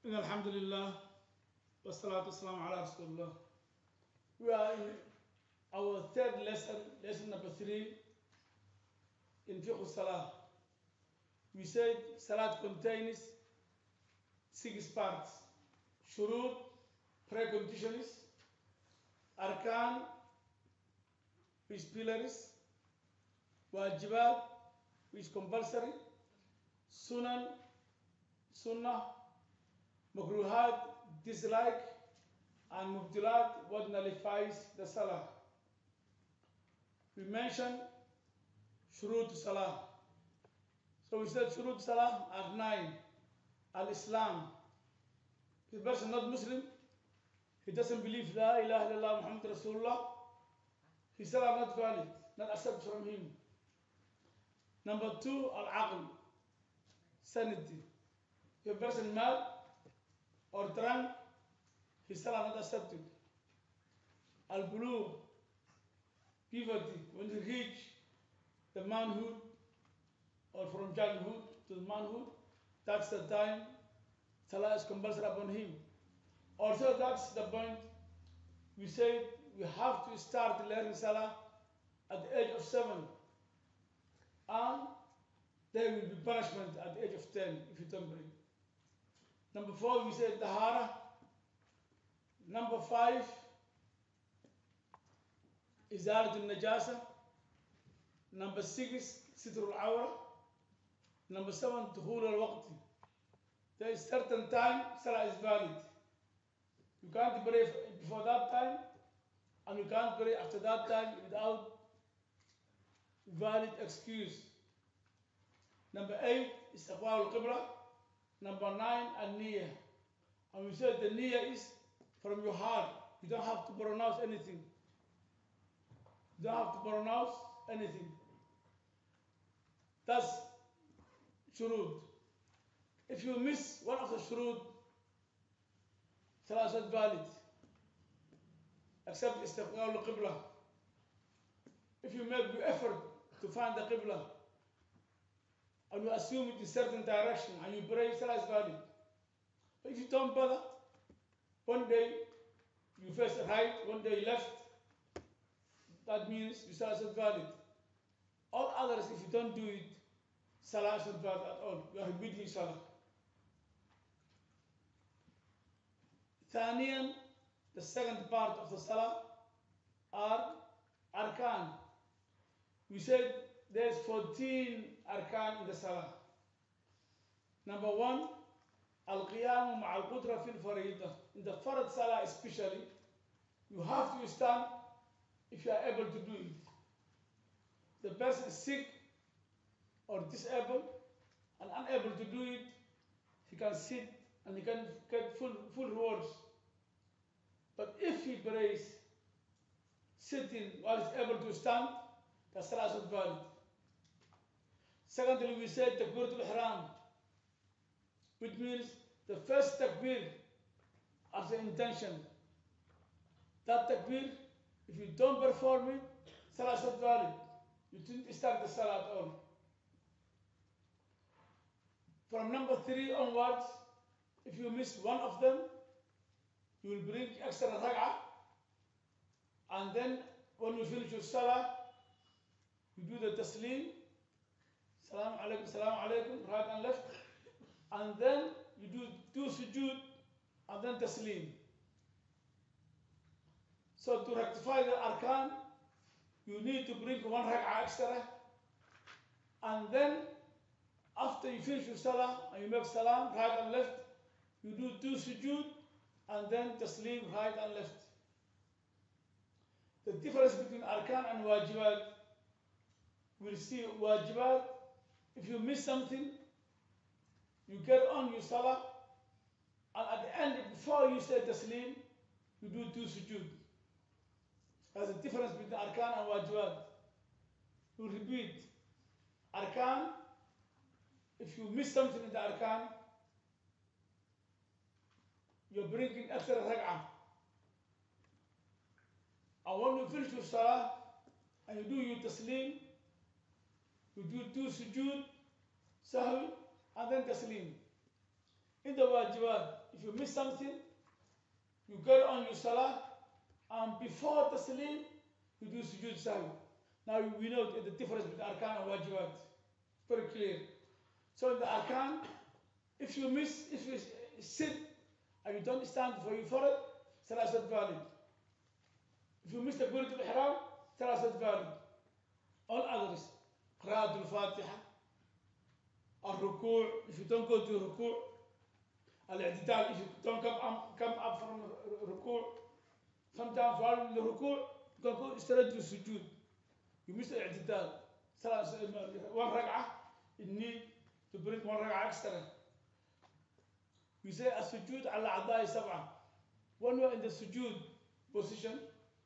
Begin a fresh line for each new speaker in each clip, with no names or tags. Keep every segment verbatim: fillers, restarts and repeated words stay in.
إن الحمد لله والصلاة والسلام على رسول الله. We are in our third lesson, lesson number three, in fiqh salah. We said salat contains six parts: shurut, preconditions; arkan, which is pillars; wajibat, which is compulsory; sunan, sunnah; makruhat, dislike; and mubtilat, what nullifies the salah. We mentioned shurut salah. So we said shurut salah are nine. Al-Islam. If a person not Muslim, he doesn't believe La ilaha illallah Muhammad Rasulullah, his salah not valid, not accepted from him. Number two, al-aql, sanity. If a person mad or drunk, his salah not accepted. Al-bulugh, puberty, when he reach the manhood or from childhood to manhood, that's the time salah is compulsory upon him. Also, that's the point we say we have to start learning salah at the age of seven, and there will be punishment at the age of ten if you don't bring. Number four, we say tahara. Number five, izalatul najasa. Number six, sitrul awra. Number seven, dukhul al-waqti. There is certain time salah is valid. You can't pray before that time, and you can't pray after that time without valid excuse. Number eight, istiqbal al-qibla. Number nine, an-niyyah. And we said the niyyah is from your heart. You don't have to pronounce anything. You don't have to pronounce anything. That's shurut. If you miss one of the shurut, salah is not valid, except istiqbal al-qibla. If you make the effort to find the qibla, and you assume it is certain direction, and you pray, salah is valid. But if you don't bother, one day you face right, one day left, that means your salah is not valid. All others, if you don't do it, salah is not valid at all. You are repeating salah. ثانيا, the second part of the salah are arkan. We said there's fourteen arkan in the salah. Number one, al-qiyam ma'a al-qudrah fil faridah. In the farad salah especially, you have to stand if you are able to do it. The person is sick or disabled and unable to do it, he can sit and he can get full, full rewards. But if he prays sitting while he's able to stand, the salah is not valid. Secondly, we say takbiratul ihram, which means the first takbir as the intention. That takbir, if you don't perform it, salah is not valid. You didn't start the salah at all. From number three onwards, if you miss one of them, you will bring extra rak'ah, and then when you finish your salah, you do the taslim, salam alaikum, salam alaikum, right and left, and then you do two sujood, and then taslim. So to rectify the arkan, you need to bring one rak'ah extra, and then after you finish your salah and you make salam, right and left, you do two sujood, and then taslim, right and left. The difference between arkan and wajibat, we'll see wajibat, if you miss something, you get on your salah, and at the end, before you say taslim, you do two sujood. There's a difference between arkan and wajibat. You repeat, arkan, if you miss something in the arkan, you're bringing extra rak'ah. And when you finish your salah and you do your taslim, you do two sujood, sahwi, and then taslim. In in the wajibat, if you miss something, you carry on your salah, and before taslim, you do sujood sahwi. Now we know the difference between arkan and wajibat. Very clear. So in the arkan, if you miss, if you sit and you don't stand for your forehead, salah is not valid. If you miss the takbiratul ihram, salah is not valid. All others, qira'atul fatiha, al-ruku', if you don't go to ruku', al-i'tidal, if you don't come up, come up from ruku', sometimes while in the ruku', you can go straight to sujood. You miss the i'tidal. One rak'ah, you need to bring one rak'ah extra. We say a sujood ala a'dha'i sab'ah. When you are in the sujood position,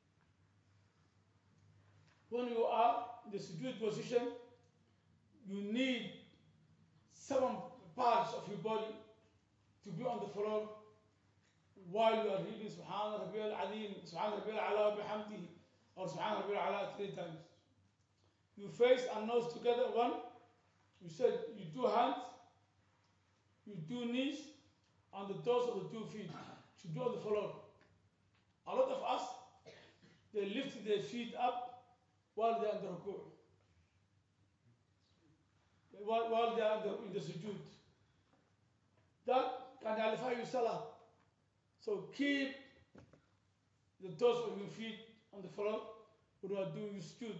when you are in the sujood position, you need seven parts of your body to be on the floor while you are reading Subhana Rabbiyal Azim, Subhana Rabbiyal Ala bihamdihi, or Subhana Rabbiyal Ala three times. You face and nose together, one. You said you do hands, you do knees, and the toes of the two feet should be on the floor. A lot of us, they lift their feet up while they are in the ruku', while, while they are in the, in the sujood. That can nullify your salah. So keep the toes of your feet on the floor when you are doing your sujood.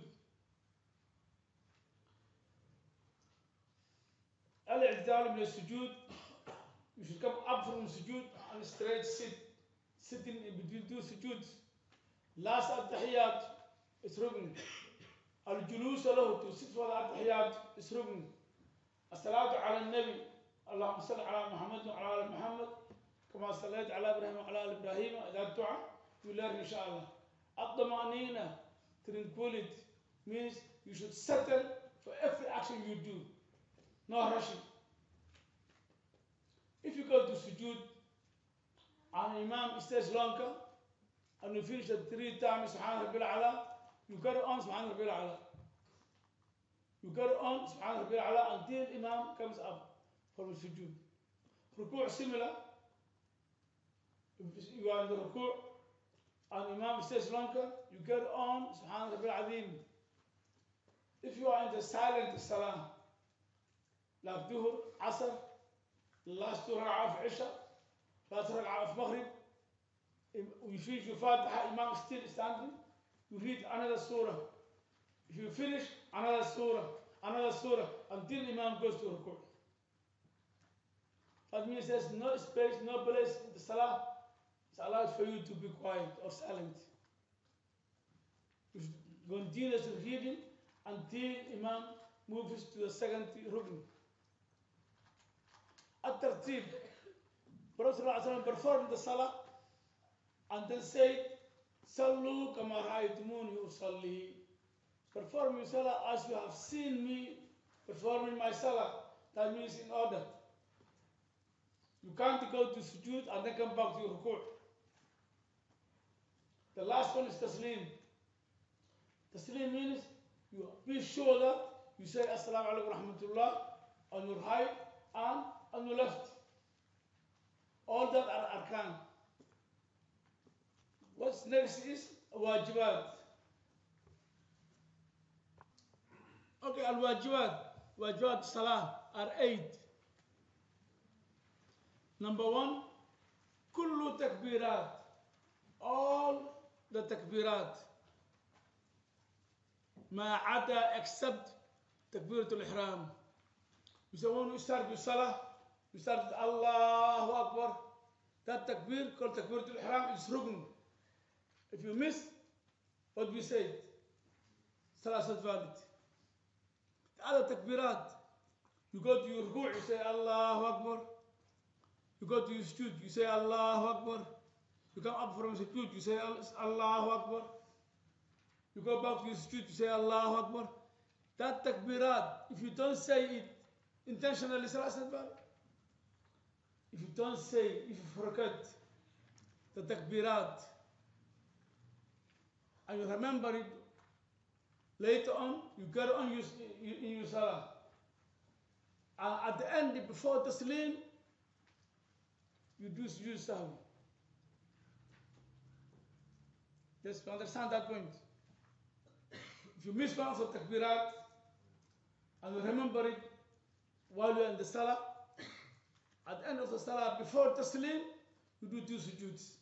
Al-i'tidal min al-sujood, you should come up from the sujood and straight sit, sitting in between two sujoods. Last at-tahiyyat is rukn. Al-julus lahu, to sit for the at-tahiyyat is rukn. As-salatu ala al-nabi, Allahumma salli ala Muhammad wa ala ali Muhammad, kama sallayta ala Ibrahim wa ala ali Ibrahim, that dua, you learn inshallah. At-tamanina, tranquility, means you should settle for every action you do. No rushing. If you go to sujood and Imam stays longer and you finish it three times Subhana Rabbil Ala, you carry on Subhana Rabbil Ala. You carry on Subhana Rabbil Ala until Imam comes up from the sujood. Ruku' similar. If you are in the ruku' and Imam stays longer, you carry on Subhana Rabbil Azim. If you are in the silent salah, like Duhur, Asr, the last two rak'ah of Isha, last rak'ah of Maghrib, you finish your Fatiha, Imam still standing, you read another surah. If you finish, another surah, another surah, until Imam goes to ruku'. That means there's no space, no place in the salah. It's allowed for you to be quiet or silent. You should continue reading until Imam moves to the second rukn. At-tartib, Prophet ﷺ performed the salah and then said, Sallu kama ra'aytumuni usalli. Perform your salah as you have seen me performing my salah. That means in order. You can't go to sujood and then come back to your ruku'. The last one is taslim. Taslim means you be sure that you say Assalamu alaikum rahmatullah on your right and on your left. All that are arkan. What's next is wajibat. Okay, al-wajibat, wajibat salah are eight. Number one, kullu takbirat, all the takbirat, ma ada except takbiratul ihram. You say when you start your salah, you start with Allahu Akbar. That takbir called takbiratul ihram is rukn. If you miss what we said, salah is not valid. The other takbirat, you go to your ruku', you say Allahu Akbar. You go to your sujood, you say Allahu Akbar. You come up from sujood, you say Allahu Akbar. You go back to your sujood, you say Allahu Akbar. That takbirat, if you don't say it intentionally, salah is not valid. If you don't say, if you forget the takbirat and you remember it later on, you carry on in your salah. And at the end, before taslim, do sujood sahwi. Yes, to understand that point. If you miss one of the takbirat and you remember it while you are in the salah, at the end of the salah, before taslim, you do two sujoods.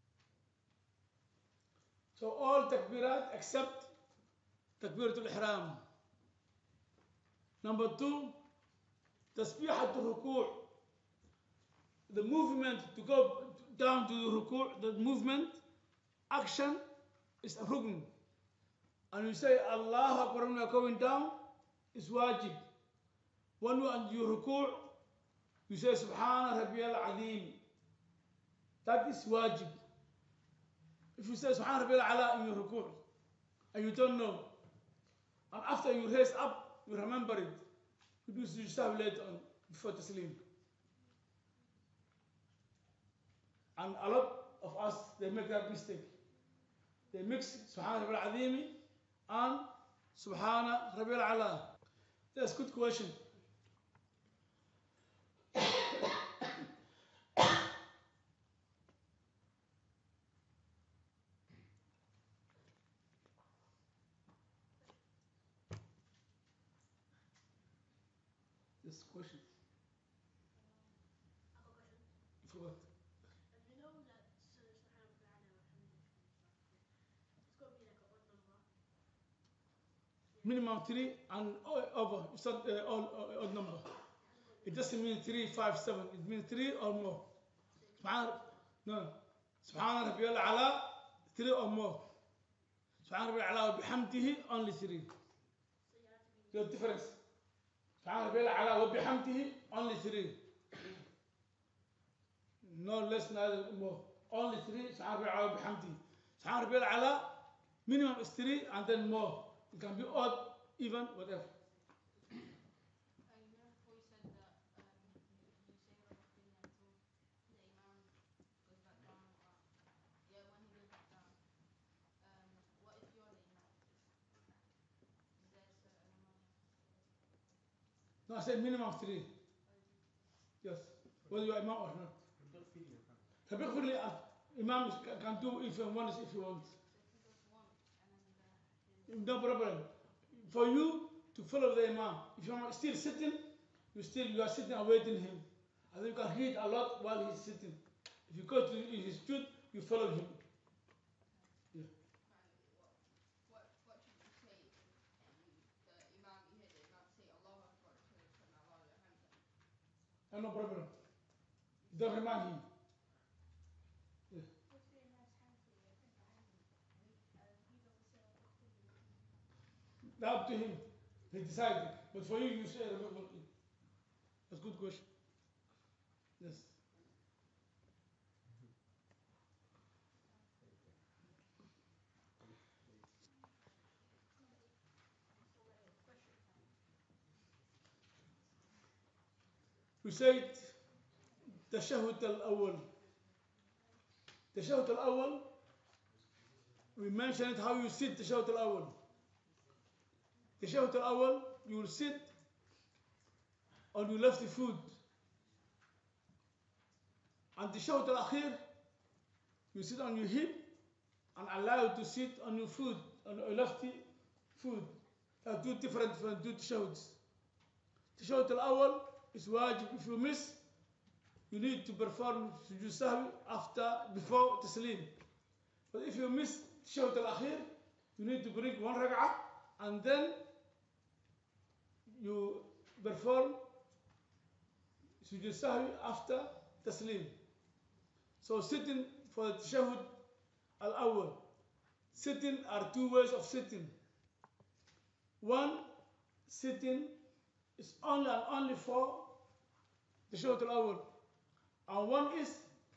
So all takbirat except takbiratul ihram. Number two, tasbihatul ruku'. The movement to go down to the ruku', the movement, action is a rukn. And you say Allah Akbar when you are going down, is wajib. When you and you ruku', you say Subhana Rabbiyal Azim. That is wajib. If you say Subhana Rabbiyal Ala in your ruku', and you don't know, and after you raise up, you remember it, you do sujood sahwi later on before taslim. And a lot of us, they make that mistake. They mix Subhana Rabbiyal Azim and Subhana Rabbiyal Ala. That's a good question. This question. You forgot.
You know that it's got to be like an odd number.
Minimum three and over. It's not uh, all uh, odd number. It doesn't mean three, five, seven. It means three or more. Subhan, no. Subhana Rabbiyal Ala, three or more. Subhana Rabbiyal Ala wa bihamdihi, only three. Your difference. Subhana Rabbiyal Ala wa bihamdihi, only three. No less, neither more. Only three. Subhana Rabbiyal Ala wa bihamdihi. Subhana Rabbiyal Ala, minimum is three and then more. It can be odd, even, whatever. No, I said minimum three. Yes. Whether you are imam or not. Habitually, imam can do if you want, if you want. No problem. For you to follow the imam, if you are still sitting, you still you are sitting awaiting him. And then you can read a lot while he's sitting. If you go to his sujood, you follow him. Yeah.
What what should you say if the imam you hear the imam say Allahu Akbar to turn Allah your hands up?
And no problem. Don't remind him. Yeah. That's up to him. He decided. But for you, you say that's a good question. Yes. We said تشهد الأول. تشهد الأول. We mentioned how you sit تشهد الأول. تشهد الأول, you will sit on your left foot. And تشهد الأخير, you sit on your hip and allow you to sit on your foot, on your left foot. There are two different, different two تشهدs. تشهد الأول is wajib. If you miss, you need to perform sujood sahwi after, before taslim. But if you miss tashahhud al-akhir, you need to bring one rak'ah and then you perform sujood sahwi after taslim. So sitting for the tashahhud al-awwal. Sitting are two ways of sitting. One sitting is only and only for tashahhud al-awwal. And one is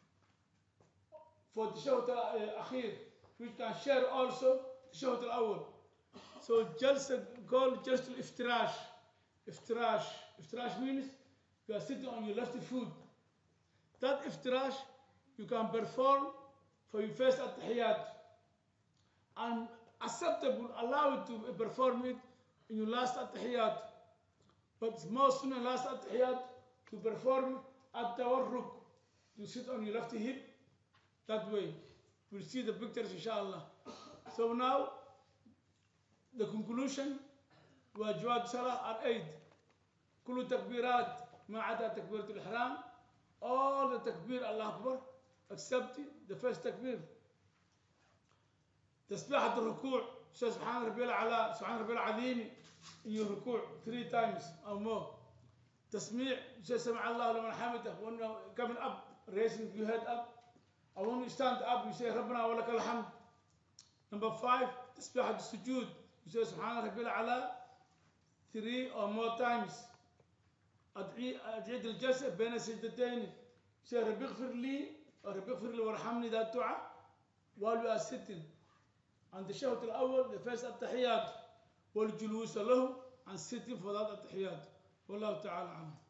for tashahhud al-akhir, which can share also tashahhud al-awwal. So jalsa called jalsa al-iftirash. Iftirash. Iftirash means you are sitting on your left foot. That iftirash you can perform for your first at-tahiyyat. And acceptable, allow you to perform it in your last at-tahiyyat. But it's more sunnah last at-tahiyyat to perform at-tawarruk. you sit on your left hip that way. We'll see the pictures inshallah. So now the conclusion واجبات الصلاة are eight. كل تكبيرات ما عدا تكبيرة الإحرام. All the takbir Allah Akbar except the first takbir. تسبيحة الركوع سبحان ربي الأعلى سبحان ربي العظيم in your ركوع three times or more. تسميع سمع الله لمن حمده when you coming up raising your head up. And when you stand up you say ربنا ولك الحمد. Number five تسبيحة السجود you say سبحان ربي الأعلى three or more times. أدعية الجلسة بين السجدتين say ربي اغفر لي ربي اغفر لي وارحمني that dua while you are sitting. عند الشهوة الأول the first التحيات والجلوس له and sitting for that التحيات والله تعالى عنه.